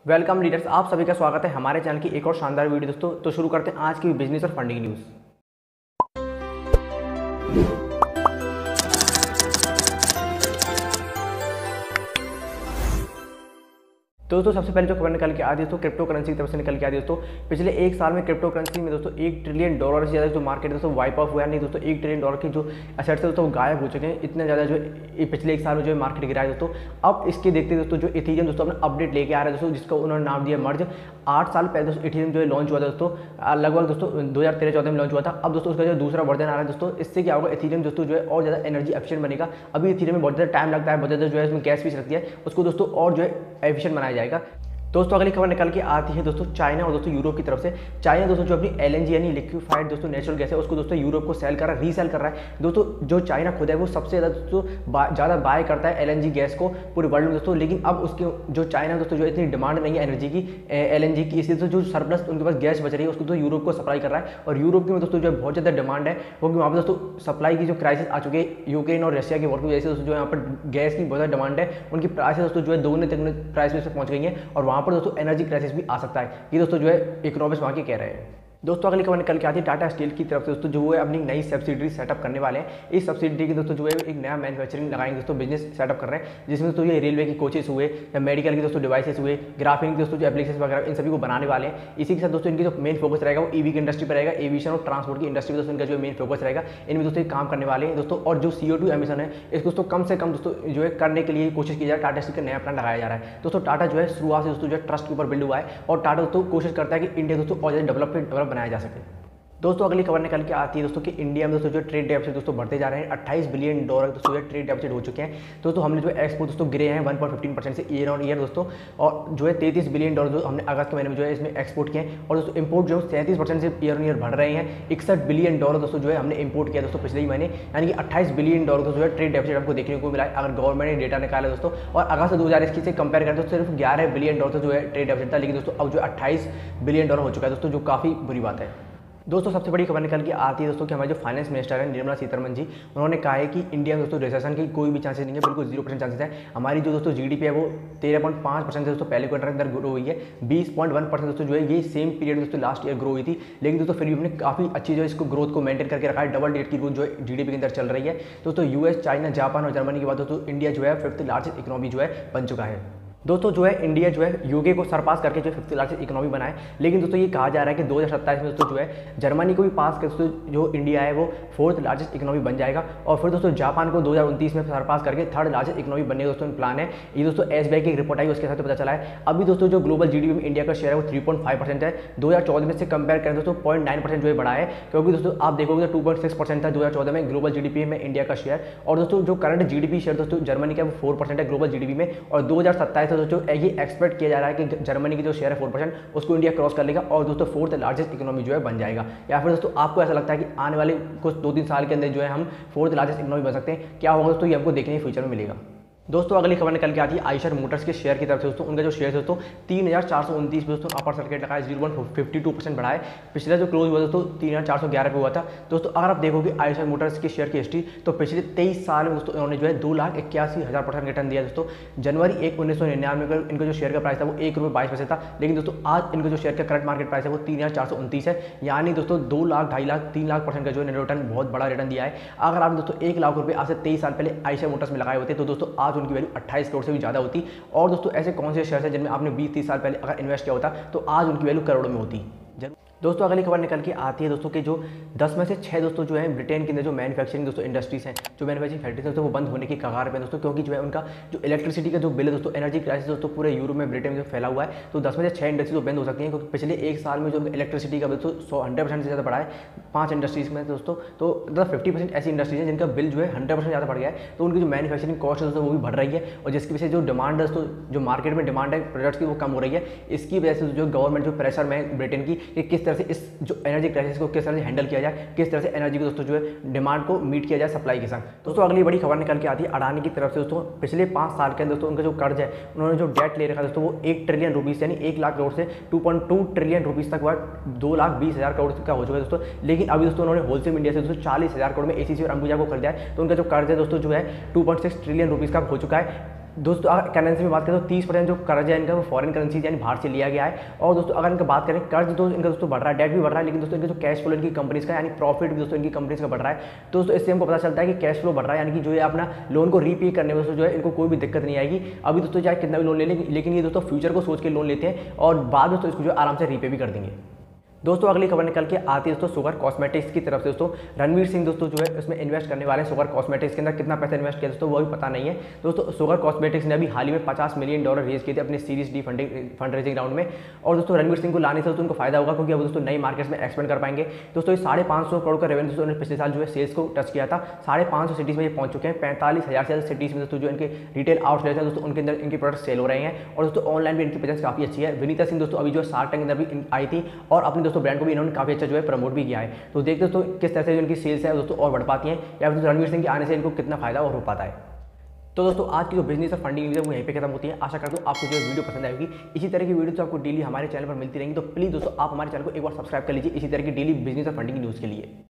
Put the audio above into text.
Welcome leaders, आप सभी का स्वागत है हमारे चैनल की एक और शानदार वीडियो दोस्तों। तो शुरू करते हैं आज की बिजनेस और फंडिंग न्यूज़। तो दोस्तों सबसे पहले जो खबर निकल के आ रही है दोस्तों क्रिप्टो करेंसी की तरफ से निकल के आ रही है दोस्तों। पिछले एक साल में क्रिप्टो करेंसी में दोस्तों $1 ट्रिलियन से ज़्यादा जो मार्केट है दोस्तों वाइप ऑफ हुआ है। नहीं दोस्तों, $1 ट्रिलियन की जो एसेट्स है दोस्तों गायब हो चुके हैं। इतने ज़्यादा जो पिछले एक साल में जो मार्केट गिरा है दोस्तों। अब इसके देखते दोस्तों जो इथेरियम दोस्तों अपना अपडेट लेके आ रहा है दोस्तों, जिसका उन्होंने नाम दिया मर्ज। 8 साल पहले दोस्तों इथेरियम जो है लॉन्च हुआ था दोस्तों, लगभग दोस्तों 2013-14 में लॉन्च हुआ था। अब दोस्तों उसका जो दूसरा वर्जन आ रहा है दोस्तों, इससे क्या होगा, इथेरियम दोस्तों जो है और ज़्यादा एनर्जी एफिशिएंट बनेगा। अभी इथेरियम में बहुत ज़्यादा टाइम लगता है, बहुत ज़्यादा जो है इसमें गैस फीस लगती है, उसको दोस्तों और जो है एफिशिएंट बनाया जाएगा। दोस्तों अगली खबर निकल के आती है दोस्तों चाइना और दोस्तों यूरोप की तरफ से। चाइना दोस्तों जो अपनी LNG यानी लिक्विफाइड दोस्तों नेचुरल गैस है, उसको दोस्तों यूरोप को सेल कर रहा है, रीसेल कर रहा है दोस्तों। जो चाइना खुद है वो सबसे ज़्यादा दोस्तों ज़्यादा बाय करता है LNG गैस को पूरे वर्ल्ड में दोस्तों। लेकिन अब उसके जो चाइना दोस्तों जो इतनी डिमांड नहीं है एनर्जी की, LNG की, इसलिए जो सरप्लस उनके पास गैस बच रही है उसको तो यूरोप को सप्लाई कर रहा है। और यूरोप की दोस्तों जो है बहुत ज़्यादा डिमांड है, क्योंकि वहाँ पर दोस्तों सप्लाई की जो क्राइसिस आ चुकी है यूक्रेन और रशिया के वॉर की वजह से दोस्तों जो यहाँ पर गैस की बहुत ज़्यादा डिमांड है। उनकी प्राइस दोस्तों जो है दोगुने तिगुने प्राइस में से पहुँच गई है, और वहाँ पर दोस्तों एनर्जी क्राइसिस भी आ सकता है। ये दोस्तों जो है इकोनॉमिस्ट वहाँ के कह रहे हैं। दोस्तों अगली खबर निकल के आती है टाटा स्टील की तरफ से दोस्तों, जो है अपनी नई सब्सिडरी सेटअप करने वाले हैं। इस सब्सिडरी की दोस्तों जो है एक नया मैन्युफैक्चरिंग लगाएंगे दोस्तों, बिजनेस सेटअप कर रहे हैं, जिसमें दोस्तों ये रेलवे की कोचेस हुए या मेडिकल की दोस्तों डिवाइसेस हुए, ग्राफिक की दोस्तों जो एप्लीकेशन वगैरह, इन सभी को बनाने वाले हैं। इसी के साथ दोस्तों इनकी जो मेन फोकस रहेगा वो EV की इंडस्ट्री पर रहेगा, एविएशन और ट्रांसपोर्ट की इंडस्ट्री पर दोस्तों इनका जो मेन फोकस रहेगा। इनमें दोस्तों काम करने वाले हैं दोस्तों। और जो CO2 एमिशन है इसको दोस्तों कम से कम दोस्तों जो है करने के लिए कोशिश की जा रही है। टाटा स्टील का नया प्लान लगाया जा रहा है दोस्तों। टाटा जो है शुरुआत से दोस्तों जो है ट्रस्ट के ऊपर बिल्ड हुआ है, और टाटा दोस्तों कोशिश करता है कि इंडिया दोस्तों और ज़्यादा डेवलप बनाया जा सके। दोस्तों अगली खबर निकल के आती है दोस्तों कि इंडिया में दोस्तों जो ट्रेड डेफिसिट दोस्तों बढ़ते जा रहे हैं। $28 बिलियन दोस्तों जो ट्रेड डेफिसिट हो चुके हैं दोस्तों। हमने जो एक्सपोर्ट दोस्तों गिरे हैं 1.15% से ईयर ऑन ईयर दोस्तों, और जो है $33 बिलियन जो हमने अगस्त के महीने में जो है इसमें एक्सपोर्ट किए हैं। और दोस्तों इंपोर्ट जो है 37% से ईयर ऑन ईयर बढ़ रहे हैं। $61 बिलियन दोस्तों जो है हमने इंपोर्ट किया दोस्तों पिछले ही महीने, यानी कि $28 बिलियन दोस्तों जो है ट्रेड डेफिसिट हमको देखने को मिला है, अगर गवर्नमेंट ने डेटा निकाला दोस्तों। और अगस्त 2021 से कंपेयर करें तो सिर्फ $11 बिलियन जो है ट्रेड डेफिसिट था, लेकिन दोस्तों अब जो $28 बिलियन हो चुका है दोस्तों, जो काफ़ी बुरी बात है। दोस्तों सबसे बड़ी खबर निकल के आती है दोस्तों कि हमारे जो फाइनेंस मिनिस्टर है निर्मला सीतारमण जी, उन्होंने कहा है कि इंडिया में दोस्तों रिसेशन की कोई भी चांसेस नहीं है, बिल्कुल 0% चांसेस है। हमारी जो दोस्तों GDP है वो 13.5% से दोस्तों पहले क्वार्टर के अंदर ग्रो हुई है। 20.1% दोस्तों जो है ये सेम पीरियड दोस्तों लास्ट ईयर ग्रो हुई थी, लेकिन दोस्तों फिर भी हमने काफ़ी अच्छी जो है इसको ग्रोथ को मेंटेन करके रखा है। डबल डिजिट की ग्रोथ जो है GDP के अंदर चल रही है दोस्तों। US, चाइना, जापान और जर्मनी के बाद दोस्तों इंडिया जो है 5th लार्जेस्ट इकोनॉमी जो है बन चुका है दोस्तों। जो है इंडिया जो है यूके को सरपास करके जो 5th लार्जेस्ट इकोनॉमी बनाए। लेकिन दोस्तों ये कहा जा रहा है कि 2027 में दोस्तों जो है जर्मनी को भी पास कर दोस्तों जो इंडिया है वो 4th लार्जेस्ट इकोनॉमी बन जाएगा, और फिर दोस्तों जापान को 2029 में सरपास करके 3rd लार्जेस्ट इकोनॉमी बनने का दोस्तों प्लान है। ये दोस्तों SBI की एक रिपोर्ट आई, उसके साथ पता चला है। अभी दोस्तों जो ग्लोबल GDP में इंडिया का शेयर है वो 3.5% है। 2014 में से कंपेयर करें दोस्तों 0.9% जो है बढ़ा है, क्योंकि दोस्तों आप देखोगे तो 2.6% था 2014 में ग्लोबल GDP में इंडिया का शेयर। और दोस्तों जो करंट GDP शेयर दोस्तों जर्मनी का वो 4% है ग्लोबल GDP में, और 2027 से दोस्तों ये एक्सपेक्ट किया जा रहा है कि जर्मनी की जो शेयर है 4% उसको इंडिया क्रॉस कर लेगा, और दोस्तों 4th लार्जेस्ट इकोनॉमी जो है बन जाएगा। या फिर दोस्तों आपको ऐसा लगता है कि आने वाले कुछ 2-3 साल के अंदर जो है हम 4th लार्जेस्ट इकोनॉमी बन सकते हैं? क्या होगा दोस्तों ये हमको देखने फ्यूचर में मिलेगा। दोस्तों अगली खबर निकल के आती है आइशर मोटर्स के शेयर की तरफ से दोस्तों। उनका जो शेयर है दोस्तों 3,429 पे दोस्तों अपर सर्किट लगाया, 0.52% बढ़ा है। पिछला जो क्लोज हुआ दोस्तों 3,411 पे हुआ था दोस्तों। अगर आप देखोगे आइशर मोटर्स के शेयर की हिस्ट्री, तो पिछले 23 साल में दोस्तों इन्होंने जो है 2,81,000% रिटर्न दिया दोस्तों। जनवरी 1, 1999 में इनका जो शेयर का प्राइस था वो ₹1.22 था, लेकिन दोस्तों आज इनका जो शेयर का करंट मार्केट प्राइस है वो 3,429 है, यानी दोस्तों 2 लाख, 2.5 लाख, 3 लाख% का जो है रिटर्न, बहुत बड़ा रिटर्न दिया है। अगर आप दोस्तों 1 लाख रुपये आज से 23 साल पहले आइशर मोटर्स में लगाए होते तो दोस्तों आज उनकी वैल्यू 28 करोड़ से भी ज़्यादा होती। और दोस्तों ऐसे कौन से शेयर हैं जिनमें आपने 20-30 साल पहले अगर इन्वेस्ट किया होता तो आज उनकी वैल्यू करोड़ों में होती। दोस्तों अगली खबर निकल के आती है दोस्तों कि जो 10 में से 6 दोस्तों जो है ब्रिटेन के अंदर जो मैन्युफैक्चरिंग दोस्तों इंडस्ट्रीज हैं, जो मैन्युफैक्चरिंग फैक्ट्रीज हैं, तो वो बंद होने की कगार पे दोस्तों, क्योंकि जो है उनका जो इलेक्ट्रिसिटी का जो बिल है दोस्तों, एनर्जी क्राइसिस दोस्तों पूरे यूरोप में, ब्रिटेन में जो फैला हुआ है, तो 10 में से 6 इंडस्ट्रीज तो बंद हो सकती हैं, क्योंकि पिछले एक साल में जो इलेक्ट्रिसिटी का बिल तो 100% से ज़्यादा बढ़ा है 5 इंडस्ट्रीज में दोस्तों। तो मतलब 50% ऐसी इंडस्ट्रीज हैं जिनका बिल जो है 100% ज़्यादा बढ़ गया है, तो उनकी जो मैन्युफैक्चरिंग कॉस्ट है दोस्तों वो भी बढ़ रही है, और जिसकी वजह से जो डिमांड है दोस्तों, जो मार्केट में डिमांड है प्रोडक्ट्स की वो कम हो रही है। इसकी वजह से जो गवर्नमेंट जो प्रेशर में ब्रिटेन की कि किस तरह से इस जो एनर्जी क्राइसिस को किस तरह से हैंडल किया जाए, किस तरह से एनर्जी को दोस्तों जो है डिमांड को मीट किया जाए सप्लाई के साथ। दोस्तों अगली बड़ी खबर निकल के आती है अडानी की तरफ से दोस्तों। पिछले 5 साल के अंदर दोस्तों उनका जो कर्ज है, उन्होंने जो डेट ले रखा है दोस्तों वो ₹1 ट्रिलियन यानी 1 लाख करोड़ से 2.2 ट्रिलियन तक हुआ, 2,20,000 करोड़ का हो चुका है दोस्तों। लेकिन अभी दोस्तों उन्होंने होलसेल इंडिया से दोस्तों 40,000 करोड़ में ACC और अंबुजा को खरीदा है, तो उनका जो कर्ज है दोस्तों जो है 2.6 ट्रिलियन रुपीज़ का हो चुका है। दोस्तों अगर करेंसी में बात करें तो 30% जो कर्ज है इनका वो फॉरेन करेंसी यानी बाहर से लिया गया है। और दोस्तों अगर इनका बात करें कर्ज तो इनका दोस्तों बढ़ रहा है, डेट भी बढ़ रहा है, लेकिन दोस्तों इनका जो कैश फ्लो इनकी कंपनीज का यानी प्रॉफिट भी दोस्तों इनकी कंपनीज का बढ़ रहा है। तो दोस्तों इससे हमको पता चलता है कि कैश फ्लो बढ़ रहा है, यानी कि जो है अपना लोन को रीपे करने में दोस्तों जो है इनको कोई भी दिक्कत नहीं आएगी। अभी दोस्तों चाहे कितना भी लोन ले लेकिन ये दोस्तों फ्यूचर को सोच के लोन लेते हैं और बाद दोस्तों इसको जो आराम से रीपे भी कर देंगे। दोस्तों अगली खबर निकल के आती है दोस्तों शुगर कॉस्मेटिक्स की तरफ से। दोस्तों रणवीर सिंह दोस्तों जो है इसमें इन्वेस्ट करने वाले हैं शुगर कॉस्मेटिक्स के अंदर। कितना पैसा इन्वेस्ट किया दोस्तों वो भी पता नहीं है। दोस्तों शुगर कॉस्मेटिक्स ने अभी हाल ही में $50 मिलियन रेज किए थे अपने series D fund raising round में। और दोस्तों रणवीर सिंह को लाने से दोस्तों उनको फायदा होगा, क्योंकि अब दोस्तों नई मार्केट्स में एक्सपेंड कर पाएंगे। दोस्तों ये 550 करोड़ का रेवेन्यू दोस्तों पिछले साल जो है सेल्स को टच किया था। 550 सिटीज़ में ये पहुंच चुके हैं। 45,000 से ज़्यादा सिटीज़ में दोस्तों जो इनके रिटेल आउटलेट्स हैं दोस्तों उनके अंदर इनके प्रोडक्ट सेल हो रहे हैं। और दोस्तों ऑनलाइन भी इनकी प्रेजेंस काफ़ी अच्छी है। विनीता सिंह दोस्तों अभी जो शार्क टैंक के अंदर भी आई थी और अपने दोस्तों ब्रांड को भी इन्होंने काफ़ी अच्छा जो है प्रमोट भी किया है। तो देखते दोस्तों किस तरह से जो इनकी सेल्स है दोस्तों और बढ़ पाती हैं, या फिर रणवीर सिंह के आने से इनको कितना फायदा और हो पाता है। तो दोस्तों आज की जो बिजनेस और फंडिंग न्यूज़ है वो यहीं पे खत्म होती है। आशा करता हूँ आपको जो वीडियो पसंद आएगी। इसी तरह की वीडियो तो आपको डेली हमारे चैनल पर मिलती रहेंगी। तो प्लीज़ दोस्तों आप हमारे चैनल को एक बार सब्सक्राइब कर लीजिए इसी तरह की डेली बिजनेस और फंडिंग न्यूज़ के लिए।